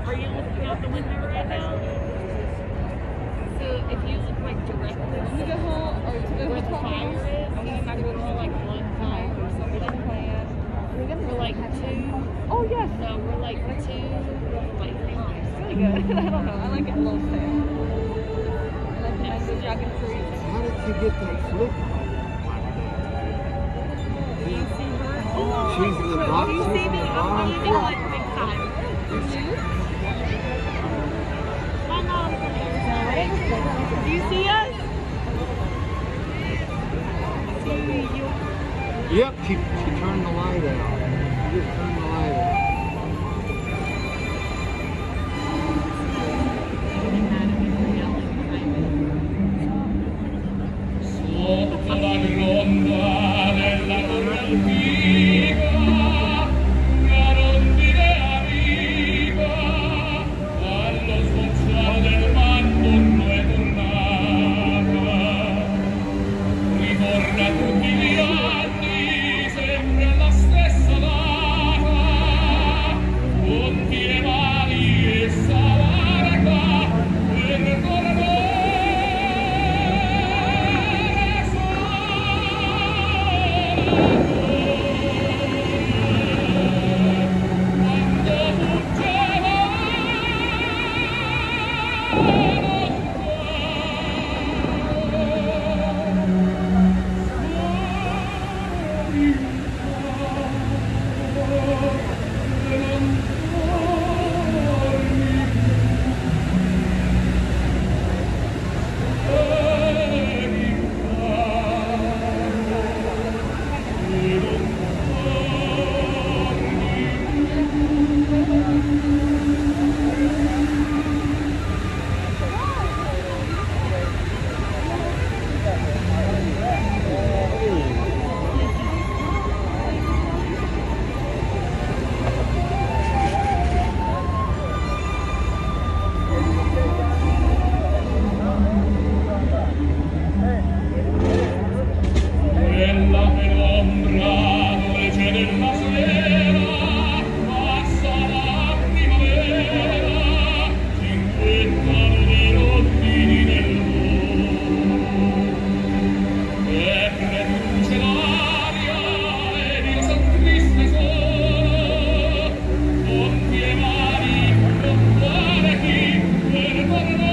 Are you looking out the window right now? So if you look like directly To the hole or to the where the fire is, you can go to like one side or something. We're like two. Oh yes. No, we're like two. Like Really good. I don't know. I like it a little thick. I like the mango dragon fruit. How did she get that flip? Do you see her? Oh, She's in the bottom. do you see me? I'm leaving like big time. My mom's there. Do you see us? See you. Yep, she turned the light out. She just turned the light out. Sotto la gronda della torre antica, una rondine arriva, allo sbocciare del mantorno è tornata. Ritorna tutti gli anni, sempre alla stessa data, conti le mani e salata, per tornare. Nella penombra dove c'è della sera passa la primavera, cinquettano dei rondini nel mondo e produce l'aria ed io son triste solo, con le mani non fare chi per tornare.